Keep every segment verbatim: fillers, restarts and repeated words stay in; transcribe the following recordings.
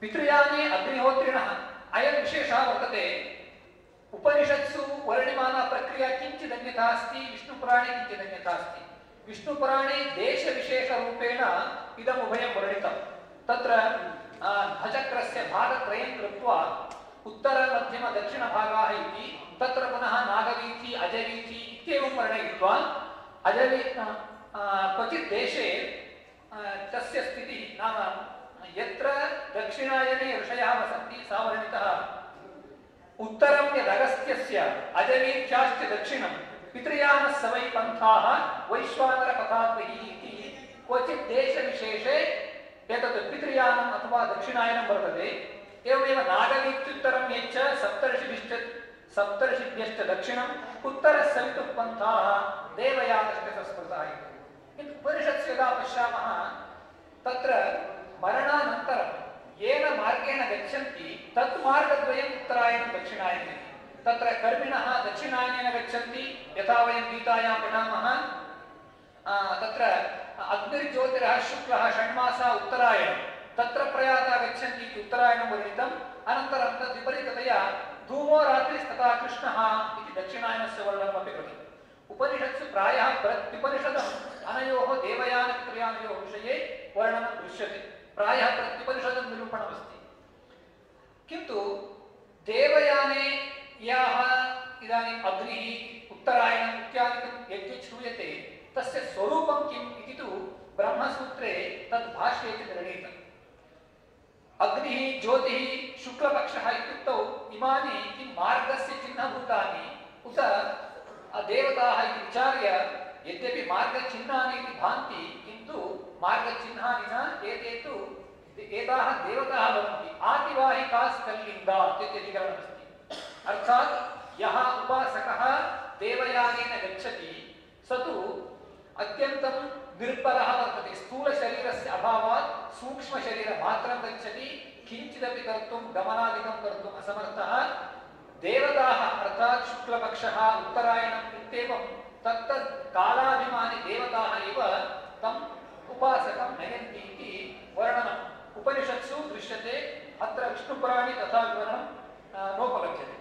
पितृयाने अग्निहोत्रिणः अयं विशेषः वर्तते। उपनिषत्सु वर्णिमाना प्रक्रिया किञ्चित् अन्यथा अस्ति, विष्णुपुराणे किञ्चित् अन्यथा अस्ति। विष्णुपुराणे देशविशेषरूपेण इदम् उभयं वर्णितं। तत्र भचक्रस्य भागत्रयं कृत्वा उत्तर मध्यम दक्षिण भागाः इति, तत्र पुनः नागवीथि अजवीथि इत्येवं वर्णयित्वा अजवी क्वचित् देशे तस्य स्थितिः नाम यत्र दक्षिणायने ऋषयः वसन्ति सा वर्णितः। उत्तरं यदगस्त्यस्य अजवीथ्याश्च दक्षिणं पितृयानः स वै पन्थाः वैश्वानरपथाद्बहिः इति क्वचित् देशविशेषे एतत् पितृयानम् अथवा दक्षिणायनं वर्तते। एवमेव नागवीत्युत्तरं यच्च सप्तर्षिभिश्च सप्तर्षिभ्यश्च दक्षिणम् उत्तरः सवितुः पन्थाः देवयानश्च संस्कृतः इति। किन्तु उपनिषत्सु यदा पश्यामः तत्र मरणानन्तरं येन मार्गेण गच्छन्ति तत् मार्गद्वयम् उत्तरायणं दक्षिणायनम्। तत्र कर्मिणः दक्षिणायनेन गच्छन्ति, यथा वयं गीतायां पठामः तत्र अग्निर्ज्योतिरः शुक्लः षण्मासा उत्तरायणं तत्र प्रयाता गच्छन्ति इति उत्तरायणं वर्णितम्। अनन्तरं तद् विपरीततया धूमो रात्रिस्तथा कृष्णः इति दक्षिणायनस्य वर्णनमपि कृतम्। उपनिषत्सु प्रायः प्रत्युपनिषदम् अनयोः देवयानपितृयानयोः विषये वर्णनं दृश्यते। प्रायः प्रत्युपनिषदं निरूपणमस्ति। किन्तु देवयाने याः इदानीम् अग्निः उत्तरायणम् इत्यादिकं यद्यत् श्रूयते तस्य स्वरूपं किम् इति तु ब्रह्मसूत्रे तद् भाष्ये च निर्णीतम्। अग्निः ज्योतिः शुक्लपक्षः इत्युक्तौ इमानि किं मार्गस्य चिह्नभूतानि उत देवताः इति विचार्य यद्यपि मार्गचिह्नानि इति भान्ति किन्तु मार्गचिह्नानि न एते तु एताः देवताः भवन्ति। आतिवाहिकाः स्कल्लिङ्गाः इत्यधिकरणमस्ति। अर्थात् यः उपासकः देवयानेन गच्छति स तु अत्यन्तं निर्बलः वर्तते। स्थूलशरीरस्य अभावात् सूक्ष्मशरीरमात्रं गच्छति, किञ्चिदपि कर्तुं गमनादिकं कर्तुम् असमर्थः। देवताः अर्थात् शुक्लपक्षः उत्तरायणम् इत्येवं तत्तत् कालाभिमानि देवताः एव तम् उपासकं नयन्ति इति वर्णनम् उपनिषत्सु दृश्यते। अत्र विष्णुपुराणे तथा विवरणं नोपलभ्यते।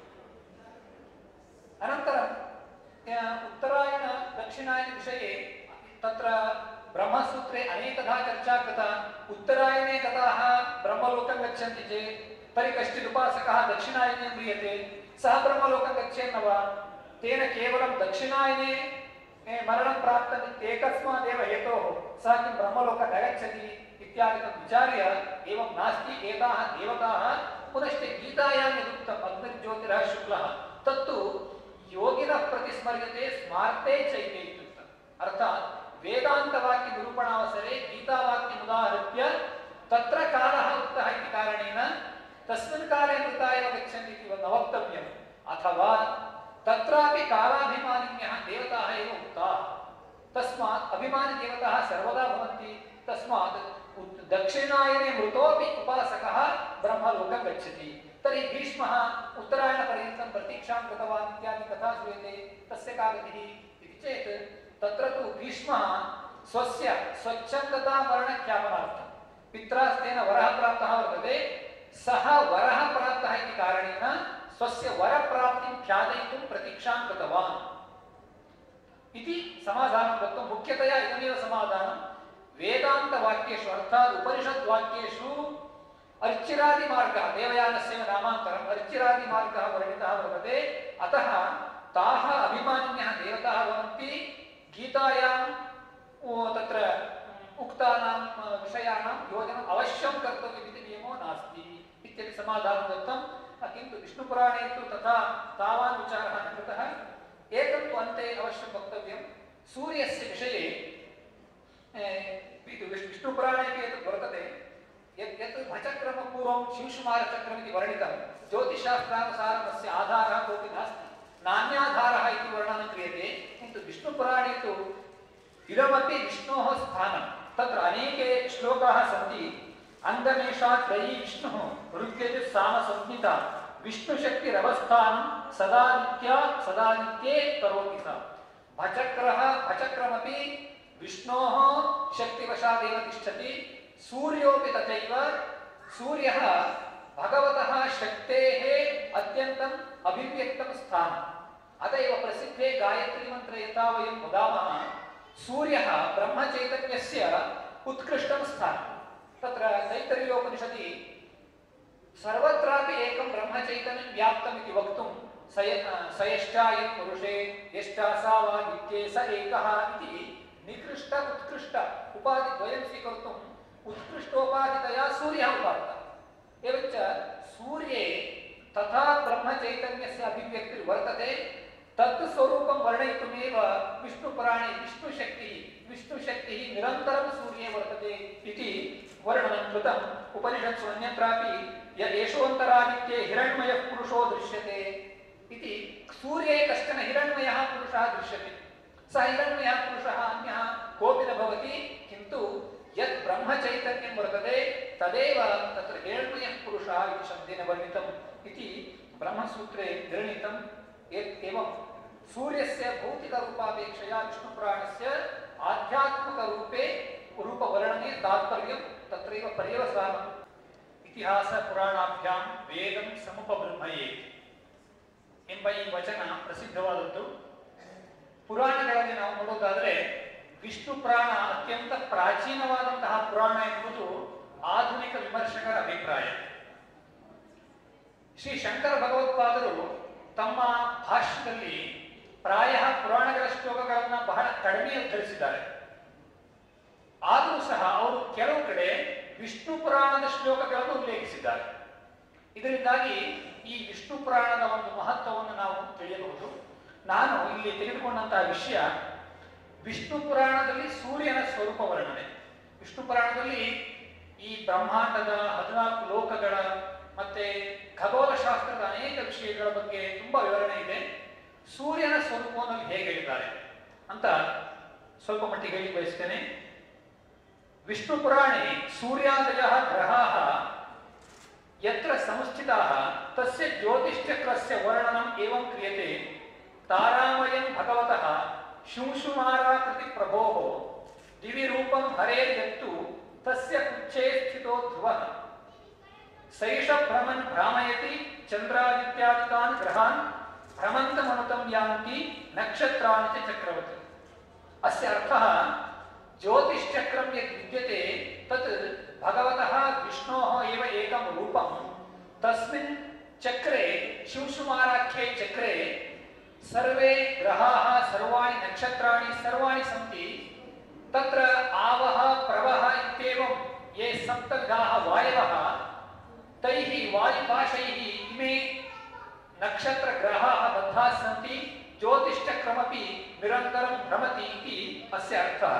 अनन्तरं उत्तरायण दक्षिणायन विषये तत्र ब्रह्मसूत्रे अनेकधा चर्चा कृता। उत्तरायणे गताः ब्रह्मलोकं गच्छन्ति चेत् तर्हि कश्चित् उपासकः दक्षिणायने म्रियते, सः ब्रह्मलोकं गच्छेन्न वा? तेन केवलं दक्षिणायने मरणं प्राप्तं एकस्मादेव हेतोः सः किं ब्रह्मलोकं न गच्छति इत्यादिकं विचार्य एवं नास्ति। एताः देवताः पुनश्च गीतायां यदुक्तम् अग्निर्ज्योतिरः शुक्लः तत्तु योगिनः प्रतिस्मर्यते स्मार्ते चैते इत्युक्तम्। अर्थात् वेदान्तवाक्यनिरूपणावसरे गीतावाक्यमुदाहृत्य तत्र कालः उक्तः इति कारणेन तस्मिन् काले मृता एव गच्छन्ति इति न वक्तव्यम्। अथवा तत्रापि कालाभिमानिन्यः देवताः एव उक्ताः। तस्मात् अभिमानिदेवताः सर्वदा भवन्ति। तस्मात् दक्षिणायने मृतोऽपि उपासकः ब्रह्मलोकं गच्छति। तर्हि भीष्मः उत्तरायणपर्यन्तं प्रतीक्षां कृतवान् इत्यादि कथा श्रूयते। तस्य का गतिः इति चेत् तत्र तु भीष्मः स्वस्य स्वच्छन्दतामरणख्यापनार्थं पित्रास्तेन वरः प्राप्तः वर्तते। सः वरः प्राप्तः इति कारणेन स्वस्य वरप्राप्तिं ख्यापयितुं प्रतीक्षां कृतवान् इति समाधानं दत्तं। मुख्यतया इदमेव समाधानं वेदान्तवाक्येषु अर्थात् उपनिषद्वाक्येषु अर्चिरादिमार्गः देवयानस्य नामान्तरम् अर्चिरादिमार्गः वर्णितः वर्तते। अतः ताः अभिमानिन्यः देवताः भवन्ति। गीतायां तत्र उक्तानां विषयाणां योजनम् अवश्यं कर्तव्यम् इति नियमो नास्ति इत्यपि समाधानं दत्तं। किन्तु विष्णुपुराणे तु तथा तावान् विचारः न कृतः। एकं तु अन्ते अवश्यं वक्तव्यं सूर्यस्य विषये। विष्णुपुराणेपि एतत् वर्तते यत् यत् भचक्रमपूर्वं शिवकुमारचक्रमिति वर्णितं। ज्योतिषशास्त्रानुसारम् अस्य आधारः कोऽपि नास्ति, नान्याधारः इति वर्णनं क्रियते। किन्तु विष्णुपुराणे तु इदमपि विष्णोः स्थानं। तत्र अनेके श्लोकाः सन्ति। अंगमेषा त्रयी विष्णुः ऋग्यजुः सामसंहिता विष्णुशक्तिरवस्थानं सदा नित्या सदा नित्ये करोति सा। भचक्रः भचक्रमपि विष्णोः शक्तिवशादेव तिष्ठति। सूर्योऽपि तथैव सूर्यः भगवतः शक्तेः अत्यन्तम् अभिव्यक्तं स्थानम्। अत एव प्रसिद्धे गायत्री मन्त्रे यथा वयं वदामः सूर्यः ब्रह्मचैतन्यस्य उत्कृष्टं स्थानं। तत्र तैत्तरीयोपनिषदि सर्वत्रापि एकं ब्रह्मचैतन्यं व्याप्तम् इति वक्तुं स यश्चायं पुरुषे यश्चासा वा नित्ये स एकः इति निकृष्ट उत्कृष्ट उपाधिद्वयं स्वीकर्तुम् उत्कृष्टोपाधितया सूर्यः उपादितः। एवञ्च सूर्ये तथा ब्रह्मचैतन्यस्य अभिव्यक्तिर्वर्तते। तत् स्वरूपं वर्णयितुमेव विष्णुपुराणे विष्णुशक्तिः विष्णुशक्तिः निरन्तरं सूर्ये वर्तते इति वर्णनं कृतम्। उपनिषत्सु अन्यत्रापि य एषोऽन्तरादित्ये हिरण्मयः पुरुषो दृश्यते इति सूर्ये कश्चन हिरण्मयः पुरुषः दृश्यते। सः हिरण्मयः पुरुषः अन्यः कोऽपि न भवति, किन्तु यत् ब्रह्मचैतन्यं वर्तते तदेव तत्र हिरण्मयः पुरुषः इति शब्देन वर्णितम् इति ब्रह्मसूत्रे निर्णीतम्। एवं सूर्यस्य भौतिकरूपापेक्षया विष्णुपुराणस्य आध्यात्मिकरूपे रूपवर्णने तात्पर्यं तत्रैव पर्यवसानम्। इतिहासपुराणाभ्यां वेदं समुपब्रह्मयेत् ಎಂಬ ಈ ವಚನ ಪ್ರಸಿದ್ಧವಾದದ್ದು. ಪುರಾಣಗಳಲ್ಲಿ ನಾವು ನೋಡೋದಾದರೆ ವಿಷ್ಣು ಪುರಾಣ ಅತ್ಯಂತ ಪ್ರಾಚೀನವಾದಂತಹ ಪುರಾಣ ಎನ್ನುವುದು ಆಧುನಿಕ ವಿಮರ್ಶಕರ ಅಭಿಪ್ರಾಯ. ಶ್ರೀ ಶಂಕರ ಭಗವತ್ಪಾದರು ತಮ್ಮ ಭಾಷ್ಯದಲ್ಲಿ ಪ್ರಾಯಃ ಪುರಾಣಗಳ ಶ್ಲೋಕಗಳನ್ನು ಬಹಳ ಕಡಿಮೆ ಉದ್ಧರಿಸಿದ್ದಾರೆ. ಆದರೂ ಸಹ ಅವರು ಕೆಲವು ಕಡೆ ವಿಷ್ಣು ಪುರಾಣದ ಶ್ಲೋಕಗಳನ್ನು ಉಲ್ಲೇಖಿಸಿದ್ದಾರೆ. ಇದರಿಂದಾಗಿ ಈ ವಿಷ್ಣು ಪುರಾಣದ ಒಂದು ಮಹತ್ವವನ್ನು ನಾವು ತಿಳಿಯಬಹುದು. ನಾನು ಇಲ್ಲಿ ತೆಗೆದುಕೊಂಡಂತಹ ವಿಷಯ ವಿಷ್ಣು ಪುರಾಣದಲ್ಲಿ ಸೂರ್ಯನ ಸ್ವರೂಪ ವರ್ಣನೆ. ವಿಷ್ಣು ಪುರಾಣದಲ್ಲಿ ಈ ಬ್ರಹ್ಮಾಂಡದ ಹದಿನಾಲ್ಕು ಲೋಕಗಳ ಮತ್ತೆ ಖಗೋಳಶಾಸ್ತ್ರದ ಅನೇಕ ವಿಷಯಗಳ ಬಗ್ಗೆ ತುಂಬಾ ವಿವರಣೆ ಇದೆ. ಸೂರ್ಯನ ಸ್ವರೂಪವನ್ನು ಹೇಗೆ ಹೇಳಿದ್ದಾರೆ ಅಂತ ಸ್ವಲ್ಪ ಮಟ್ಟಿಗೆ ಹೇಳಿ ಬಯಸ್ತೇನೆ. ವಿಷ್ಣು ಪುರಾಣೆ ಸೂರ್ಯಾದಯ ಗ್ರಹಾಃ ಯತ್ರ ಸಂಸ್ಥಿತಾಃ ತಸ್ಯ ಜ್ಯೋತಿಶ್ಚಕ್ರಸ್ಯ ವರ್ಣನಂ ಏವಂ ಕ್ರಿಯತೆ. ತಾರಾಮಯಂ ಭಗವತಃ ಶುಂಶುಮಾರಾಕೃತಿ ಪ್ರಭೋಃ ದಿವಿ ರೂಪಂ ಹರೇರ್ಯತ್ತು ತಸ್ಯ ಕುಚ್ಚೇ ಸ್ಥಿತೋ ಧ್ರುವಃ. ಸೈಷ ಭ್ರಮನ್ ಭ್ರಾಮಯತಿ ಚಂದ್ರಾದಿತ್ಯಾದಿಕಾನ್ ಗ್ರಹಾನ್ ಭ್ರಮಂತಮನುತಂ ಯಾಂತಿ ನಕ್ಷತ್ರಾಣಿ ಚ ಚಕ್ರವತ್. ಅಸ್ಯ ಅರ್ಥಃ ಜ್ಯೋತಿಶ್ಚಕ್ರಂ ಯದ್ ವಿದ್ಯತೆ ತತ್ ಭಗವತಃ ವಿಷ್ಣೋಃ ಏವ ಏಕಂ ರೂಪಂ. ತಸ್ಮಿನ್ ಚಕ್ರೆ ಶಿವಸುಮಾರಾಖ್ಯೆ ಚಕ್ರೆ ಸರ್ವೇ ಗ್ರಹಾಃ ಸರ್ವಾಣಿ ನಕ್ಷತ್ರಾಣಿ ಸರ್ವಾಣಿ ಸಂತಿ. ತತ್ರ आवः प्रवः इत्येवं ये सप्तविधाः वायवः तैः वायुपाशैः इमे नक्षत्रग्रहाः बद्धाः सन्ति. ज्योतिश्चक्रमपि निरन्तरं भ्रमति इति अस्य अर्थः.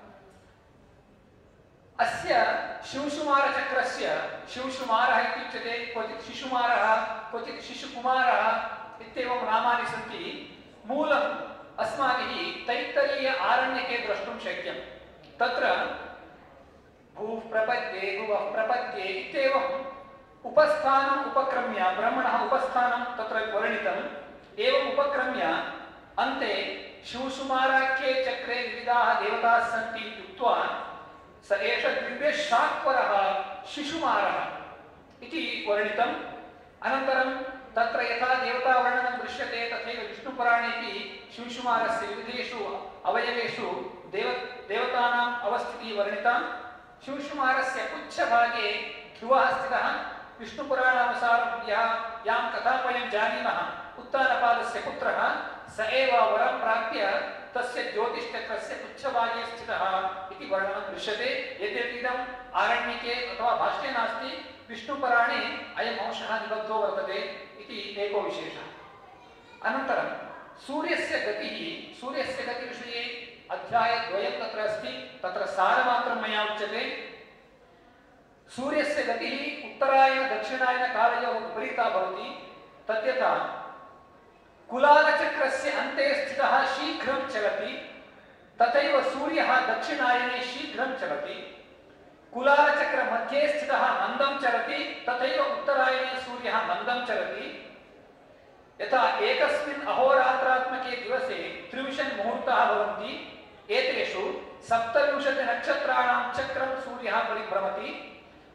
अस्य शिवसुमारचक्रस्य शिवसुमारः इत्युच्यते, क्वचित् शिशुमारः क्वचित् शिशुकुमारः इत्येवं नामानि सन्ति. मूलम् अस्माभिः तैत्तरीय आरण्यके द्रष्टुं शक्यं. तत्र भूः प्रपद्ये भुवः प्रपद्ये इत्येवम् उपस्थानम् उपक्रम्य ब्रह्मणः उपस्थानं तत्र वर्णितम्. एवम् उपक्रम्य अन्ते शिवसुमाराख्ये चक्रे विविधाः देवताः सन्ति इत्युक्त्वा स एष दिव्यशाक्वरः शिशुमारः इति वर्णितम्. अनन्तरं तत्र यथा देवतावर्णनं दृश्यते तथैव विष्णुपुराणेपि शिवकुमारस्य विविधेषु अवयवेषु देव देवतानाम् अवस्थितिः वर्णिता. शिवकुमारस्य पुच्छभागे ध्रुवः स्थितः. विष्णुपुराणानुसारं यः यां कथां वयं जानीमः उत्तानपादस्य पुत्रः स एव वरं प्राप्य तस्य ज्योतिश्चक्रस्य पुच्छभागे स्थितः इति वर्णनं दृश्यते. यद्यपि इदम् आरण्यके अथवा भाष्ये नास्ति, विष्णुपुराणे अयम् अंशः निबद्धो वर्तते इति एको विशेषः. अनन्तरं सूर्यस्य गतिः सूर्यस्य गतिविषये अध्यायद्वयं तत्र अस्ति. तत्र सारमात्रं मया उच्यते. सूर्यस्य गतिः उत्तरायण दक्षिणायन कालयोः विपरीता भवति. तद्यथा कुलालचक्रस्य अन्ते स्थितः शीघ्रं चलति, तथैव सूर्यः दक्षिणायने शीघ्रं चलति. कुलालचक्र मध्ये स्थितः मन्दं चलति, तथैव उत्तरायणे सूर्यः मन्दं चलति. यथा एकस्मिन् अहोरात्रात्मके दिवसे त्रिंशत् मुहूर्ताः भवन्ति. एतेषु सप्तविंशति नक्षत्राणां चक्रं सूर्यः परिभ्रमति.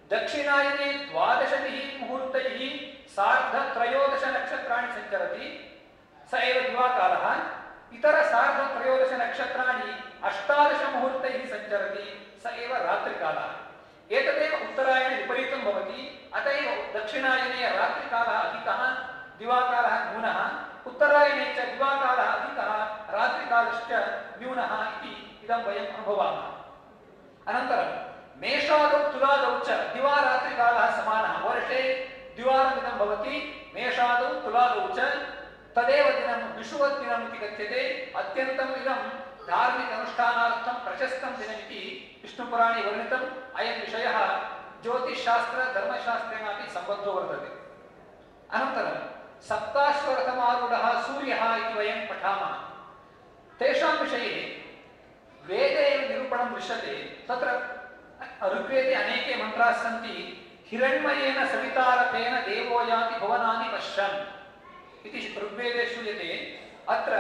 दक्षिणायने द्वादशभिः मुहूर्तैः सार्धत्रयोदश नक्षत्राणि सञ्चरति स एव दिवाकालः। इतर सार्धत्रयोदश नक्षत्राणि अष्टादश मुहूर्तैः सञ्चरति स एव रात्रिकालः। एतदेव उत्तरायणे विपरीतं भवति। अत एव दक्षिणायने रात्रिकालः अधिकः, दिवाकालः न्यूनः, उत्तरायणे च दिवाकालः अधिकः, रात्रिकालश्च न्यूनः इति इदं वयम् अनुभवामः। अनन्तरं मेषादौ तुलादौ च दिवारात्रिकालः समानः। वर्षे द्विवारमिदं भवति। मेषादौ तुलादौ च तदेव दिनं विषुवद्दिनम् इति कथ्यते। अत्यन्तम् इदं धार्मिक अनुष्ठानार्थं प्रशस्तं दिनमिति विष्णुपुराणे वर्णितम्। अयं विषयः ज्योतिषशास्त्र धर्मशास्त्रेणापि सम्बद्धो वर्तते। अनन्तरं सप्ताश्वरथमारूढः सूर्यः इति वयं पठामः। तेषां विषये वेदे एव निरूपणं दृश्यते। तत्र ऋग्वेदे अनेके मन्त्राः सन्ति। हिरण्मयेन सवितारथेन देवो याति भुवनानि पश्यन् इति ऋग्वेदे श्रूयते। अत्र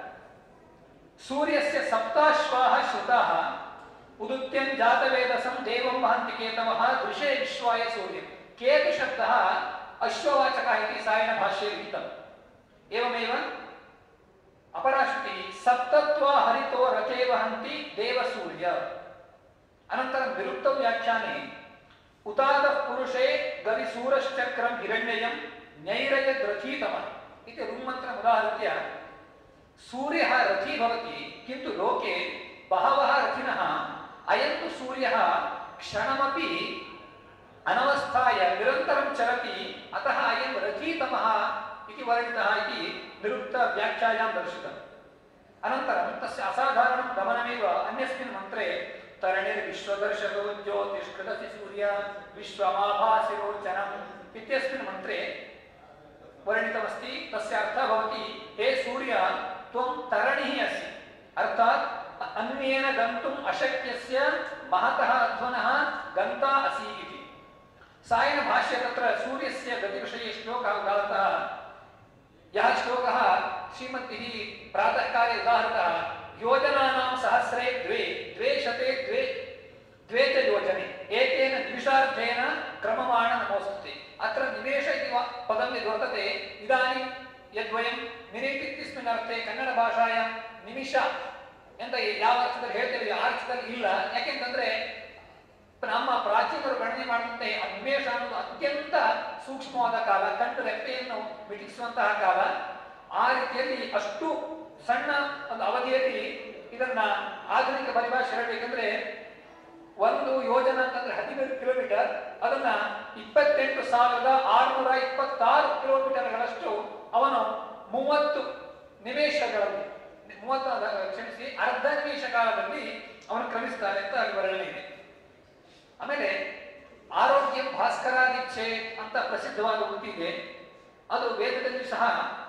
सूर्यस्य सप्ताश्वाः श्रुताः उदुत्यं जातवेदसं देवं वहन्ति केतवः दृशे विश्वाय सूर्यं। केतुशब्दः अश्ववाचकः इति सायणभाष्ये लिखितम्। एवमेव अपरा श्रुतिः सप्तत्वा हरितो रथे वहन्ति देवसूर्य। अनन्तरं विरुक्तौ व्याख्याने उतादः पुरुषे गविसूरश्चक्रं हिरण्ययं नैरयद्रथीतमः इति ऋग्मन्त्रम् उदाहृत्य सूर्यः रथी भवति, किन्तु लोके बहवः रथिनः अयं तु सूर्यः क्षणमपि अनवस्थाय निरन्तरं चलति, अतः अयं रथीतमः इति वर्णितः इति निरुक्तव्याख्यायां दर्शितम्। अनन्तरं तस्य असाधारणं गमनमेव अन्यस्मिन् मन्त्रे तरणिर्विश्वदर्शको ज्योतिष्कृतसि सूर्य विश्वमाभासिरोचनम् इत्यस्मिन् मन्त्रे वर्णितमस्ति। तस्य अर्थः भवति हे सूर्य त्वं तरणिः असि, अर्थात् अन्येन गन्तुम् अशक्यस्य महतः अध्वनः गन्ता असि इति। सायणभाष्ये तत्र सूर्यस्य गतिविषये श्लोकः उदाहृतः। यः श्लोकः श्रीमद्भिः प्रातःकाले उदाहृतः योजनानां सहस्रे द्वे द्वे शते द्वे द्वे च योजने एकेन द्विषार्धेन क्रममाण नमोस्तुते। अत्र निमेष इति पदं यद्वर्तते, इदानीं यद्वयं मिनिट् इत्यस्मिन् अर्थे कन्नडभाषायां निमिष ಎಂತ ಯಾವ ಅರ್ಥದಲ್ಲಿ ಹೇಳ್ತೇವೆ ಆ ಅರ್ಥದಲ್ಲಿ ಇಲ್ಲ. ಯಾಕೆಂತಂದ್ರೆ ನಮ್ಮ ಪ್ರಾಚೀನರು ಗಣನೆ ಮಾಡಿದಂತೆ ಆ ನಿಮೇಷ ಅನ್ನೋದು ಅತ್ಯಂತ ಸೂಕ್ಷ್ಮವಾದ ಕಾಲ, ಕಂಡು ರೆಪ್ಪೆಯನ್ನು ಮಿಟಿಸುವಂತಹ ಕಾಲ. ಆ ರೀತಿಯಲ್ಲಿ ಅಷ್ಟು ಸಣ್ಣ ಒಂದು ಅವಧಿಯಲ್ಲಿ ಇದನ್ನ ಆಧುನಿಕ ಪರಿಭಾಷೆ ಹೇಳಬೇಕಂದ್ರೆ ಒಂದು ಯೋಜನ ಅಂತಂದ್ರೆ ಹದಿನೈದು ಕಿಲೋಮೀಟರ್, ಅದನ್ನ ಇಪ್ಪತ್ತೆಂಟು ಸಾವಿರದ ಆರುನೂರ ಇಪ್ಪತ್ತಾರು ಕಿಲೋಮೀಟರ್ಗಳಷ್ಟು ಅವನು ಮೂವತ್ತು ನಿಮಿಷಗಳಲ್ಲಿ ಮೂವತ್ತು ಕ್ಷಮಿಸಿ ಅರ್ಧ ನಿಮಿಷ ಕಾಲದಲ್ಲಿ ಅವನು ಕ್ರಮಿಸ್ತಾನೆ ಅಂತ ಅಲ್ಲಿ ವರ್ಣನೆ ಇದೆ. ಆಮೇಲೆ ಆರೋಗ್ಯಂ ಭಾಸ್ಕರಾದಿಚ್ಛೆ ಅಂತ ಪ್ರಸಿದ್ಧವಾದ ಉಕ್ತಿ ಇದೆ. ಅದು ವೇದದಲ್ಲಿ ಸಹ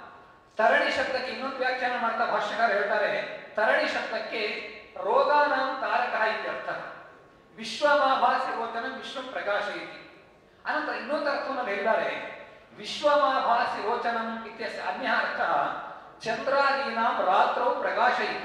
ತರಣಿ ಶಬ್ದಕ್ಕೆ ಇನ್ನೊಂದು ವ್ಯಾಖ್ಯಾನ ಮಾಡ್ತಾ ಭಾಷ್ಯಕಾರ ಹೇಳ್ತಾರೆ, ತರಣಿ ಶಬ್ದಕ್ಕೆ ರೋಗಾನಾಂ ತಾರಕಃ ಇತ್ಯರ್ಥ, ವಿಶ್ವಮಾಭಾಸಿ ರೋಚನ ವಿಶ್ವಂ ಪ್ರಕಾಶಯತಿ. ಅನಂತರ ಇನ್ನೊಂದು ಅರ್ಥವನ್ನು ಹೇಳಿದ್ದಾರೆ, ವಿಶ್ವಮಾಭಾಸಿ ರೋಚನಂ ಇತ್ಯಸ್ಯ ಅನ್ಯ ಅರ್ಥ ಚಂದ್ರಾದೀನಾಂ ರಾತ್ರೌ ಪ್ರಕಾಶಯಿತ.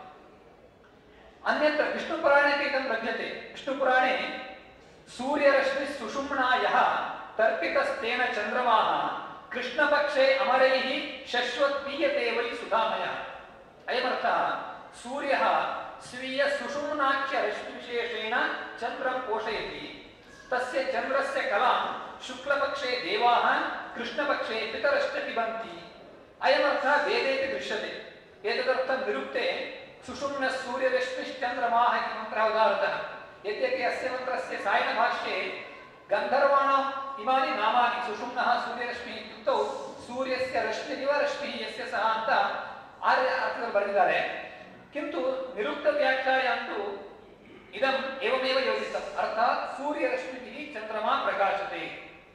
ಅನ್ಯತ್ರ ವಿಷ್ಣುಪುರಾಣೆ ಇದಂ ಲಭ್ಯತೆ. ವಿಷ್ಣುಪುರಾಣೆ ಸೂರ್ಯರಶ್ಮಿ ಸುಷುಮ್ನಾಯಃ ತರ್ಪಿತಸ್ತೇನ ಚಂದ್ರಮಾಃ ಕೃಷ್ಣಪಕ್ಷೆ ಅಮರೈಃ ಶಶ್ವತ್ ಪೀಯತೆ ವೈ ಸುಧಾಮಯಃ. ಅಯಮರ್ಥಃ ಸೂರ್ಯಃ ಸ್ವೀಯ ಸುಷುಮ್ನಾಖ್ಯ ರಶ್ಮಿವಿಶೇಷೇಣ ಚಂದ್ರಂ ಪೋಷಯತಿ. ತಸ್ಯ ಚಂದ್ರಸ್ಯ ಕಲಾಂ ಶುಕ್ಲಪಕ್ಷೆ ದೇವಾಃ ಕೃಷ್ಣಪಕ್ಷೆ ಪಿತರಶ್ಚ ಪಿಬಂತಿ. ಅಯಮರ್ಥಃ ವೇದೇಪಿ ದೃಶ್ಯತೆ. एतदर्थं निरुक्ते सुषुम्न सूर्यरश्मिश्चन्द्रमाः इति मन्त्रः उदाहृतः. यद्यपि अस्य मन्त्रस्य सायणभाष्ये गन्धर्वाणाम् इमानि नामानि सुषुम्नः सूर्यरश्मिः इत्युक्तौ सूर्यस्य रश्मिरिव रश्मिः यस्य सः ಅಂತ ಆರ್ಯ ಅರ್ಥದಲ್ಲಿ ಬರೆದಿದ್ದಾರೆ. किन्तु निरुक्तव्याख्यायां तु इदम् एवमेव योजितम्, अर्थात् सूर्यरश्मिभिः चन्द्रमा प्रकाशते.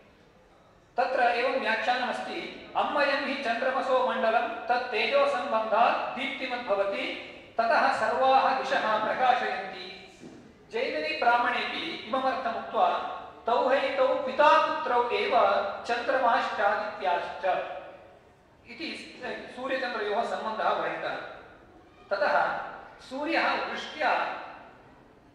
तत्र एवं व्याख्यानमस्ति, अम्मयं हि चन्द्रमसो मण्डलं तत् तेजो सम्बन्धात् दीप्तिमत् भवति ततः सर्वाः दिशः प्रकाशयन्ति. जैमिनी ब्राह्मणेपि इममर्थम् उक्त्वा तौ हैतौ पिता पुत्रौ एव चन्द्रमाश्चादित्याश्च इति सूर्यचन्द्रयोः सम्बन्धः वर्णितः. ततः सूर्यः वृष्ट्या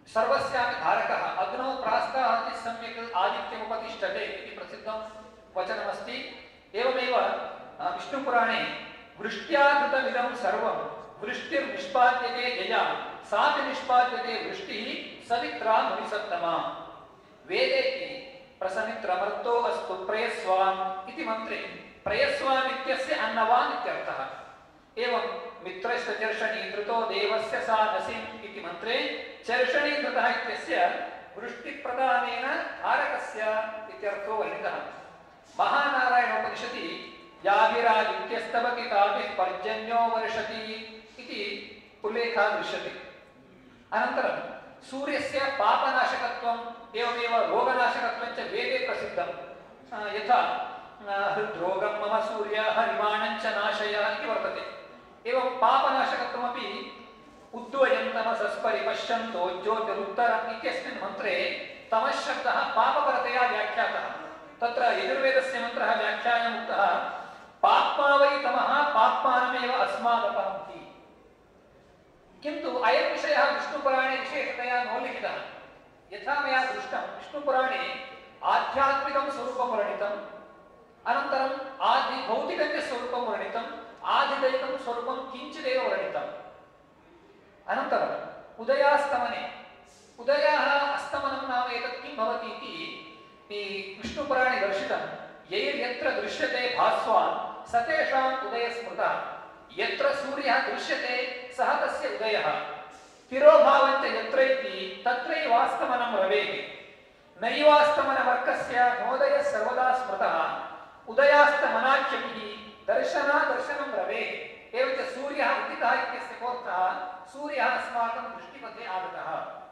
सर्वस्यापि धारकः अग्नौ प्रास्ताहति सम्यक् आदित्यमुपतिष्ठते इति प्रसिद्धं वचनमस्ति। एवमेव विष्णुपुराणे वृष्ट्या कृतमिदं सर्वं वृष्टिर्निष्पाद्यते यया सापि निष्पाद्यते वृष्टिः सवित्रा मुनिसत्तमा। वेदे प्रसमित्रमर्तो अस्तु प्रयस्वान् इति मन्त्रे प्रयस्वान् इत्यस्य अन्नवान् इत्यर्थः। एवं मित्रस्य चर्षणी धृतो देवस्य सा नसिम् इति मन्त्रे चर्षणी धृतः इत्यस्य वृष्टिप्रदानेन धारकस्य इत्यर्थो वर्णितः। महानारायणोपनिषदि याभिरादित्यस्तवति ताभिः पर्जन्यो वर्षति इति उल्लेखः दृश्यते। अनन्तरं सूर्यस्य पापनाशकत्वम् एवमेव रोगनाशकत्वं च वेदे प्रसिद्धं। यथा हृद्रोगं मम सूर्य हरिवाणं च नाशय इति वर्तते। एवं पापनाशकत्वमपि उद्वयं तमसस्परिपश्यन्तो ज्योतिरुत्तरम् इत्यस्मिन् मन्त्रे तमश्शब्दः पापपरतया व्याख्यातः। तत्र यजुर्वेदस्य मन्त्रः व्याख्यायाम् उक्तः पाप्मा वै तमः पाप्मानमेव अस्मादपहन्ति। किन्तु अयं विषयः विष्णुपुराणे विशेषतया नोल्लिखितः। यथा मया दृष्टं विष्णुपुराणे आध्यात्मिकं स्वरूपं वर्णितम्, अनन्तरम् आदि भौतिकस्य स्वरूपं वर्णितम्, आदिदैविकं स्वरूपं किञ्चिदेव वर्णितम्। अनन्तरम् उदयास्तमने उदयः अस्तमनं नाम एतत् किं भवति इति विष्णुपुराणे दर्शितं। यैर्यत्र दृश्यते भास्वान् स तेषाम् उदयस्मृतः। यत्र सूर्यः दृश्यते सः तस्य उदयः। तिरोभावञ्च यत्रैति तत्रैवास्तमनं रवेः। नैवास्तमनवर्गस्य नोदयः सर्वदा स्मृतः। उदयास्तमनाख्यभिः दर्शना दर्शनं रवेः। एवञ्च सूर्यः उदितः इत्यस्य कोऽर्थः सूर्यः अस्माकं दृष्टिपथे आगतः।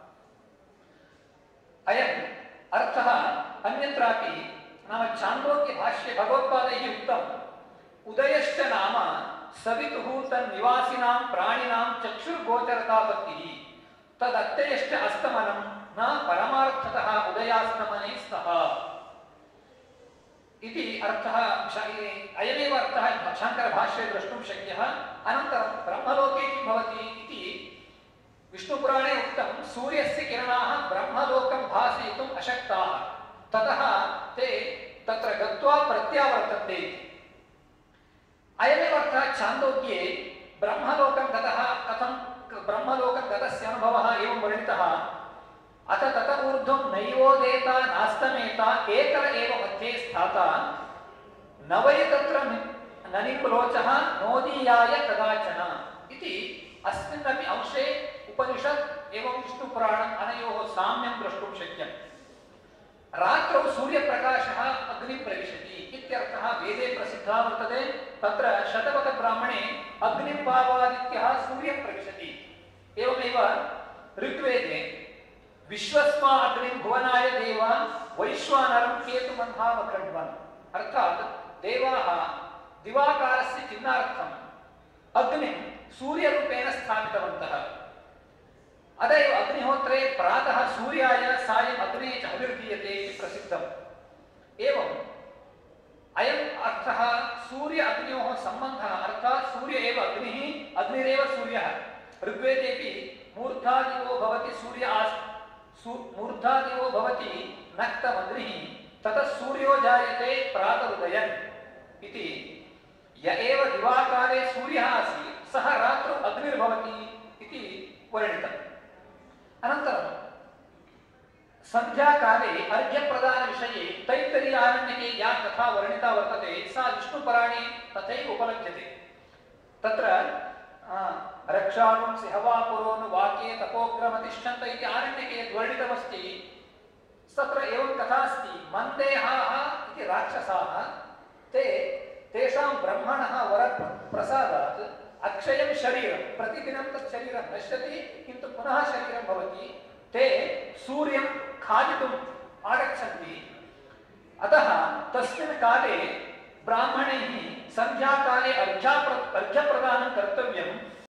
अयम् अर्थः अन्यत्रापि नाम छान्दोक्य भाष्ये भगवत्पादैः उक्तम् उदयश्च नाम सवितुः तन्निवासिनां प्राणिनां चक्षुर्गोचरतापत्तिः तदत्ययश्च अस्तमनं न परमार्थतः उदयास्तमने स्तः इति अर्थः। अयमेव अर्थः शाङ्करभाष्ये द्रष्टुं शक्यः। अनन्तरं ब्रह्मलोके किं भवति इति विष्णुपुराणे उक्तं सूर्यस्य किरणाः ब्रह्मलोकं भासयितुम् अशक्ताः, ततः ते तत्र गत्वा प्रत्यावर्तन्ते। अयमेव अर्थः छान्दोग्ये ब्रह्मलोकं गतः कथं ब्रह्मलोकं गतस्य अनुभवः एवं वर्णितः। अथ तत ऊर्ध्वं नैवोदेता नास्तमेता एकल एव मध्ये स्थाता न वै तत्र न निप्लोचः नोदीयाय कदाचन इति अस्मिन्नपि अंशे उपनिषत् एवं विष्णुपुराणम् अनयोः साम्यं द्रष्टुं शक्यम्। रात्रौ सूर्यप्रकाशः अग्निं प्रविशति इत्यर्थः वेदे प्रसिद्धः वर्तते। तत्र शतपथब्राह्मणे अग्निं पावादित्यः सूर्यं प्रविशति। एवमेव ऋग्वेदे विश्वस्मा अग्निं भुवनाय देवा वैश्वानरं केतुमन्हामकृण्वन् अर्थात् देवाः दिवाकारस्य चिह्नार्थम् अग्निं सूर्यरूपेण स्थापितवन्तः। अत एव अग्निहोत्रे प्रातः सूर्याय सायम् अग्ने च हविर्दीयते इति प्रसिद्धम्। एवम् अयम् अर्थः सूर्य अग्न्योः सम्बन्धः अर्थात् सूर्य एव अग्निः अग्निरेव सूर्यः। ऋग्वेदेपि मूर्धादिवो भवति सूर्य आस् मूर्धादिवो भवति नक्तमग्निः ततः सूर्यो जायते प्रातरुदयन् इति। य एव दिवाकाले सूर्यः आसीत् सः रात्रौ अग्निर्भवति इति वर्णितम्। अनन्तरं सन्ध्याकाले अर्घ्यप्रदानविषये तैत्तरीयारण्यके या कथा वर्णिता वर्तते सा विष्णुपुराणे तथैव उपलभ्यते। तत्र रक्षाणुं सिंहवापुरोनु वाक्ये तपोग्रमतिष्ठन्त इति आरण्यके यद्वर्णितमस्ति तत्र एवं कथा अस्ति। मन्देहाः इति राक्षसाः ते तेषां ब्रह्मणः वरप्रसादात् अक्षयं शरीरं प्रतिदिनं तत् शरीरं नश्यति किन्तु पुनः शरीरं भवति। ते सूर्यं खादितुम् आगच्छन्ति। अतः तस्मिन् काले ब्राह्मणैः सन्ध्याकाले अर्घ्यप्रदानं कर्तव्यं।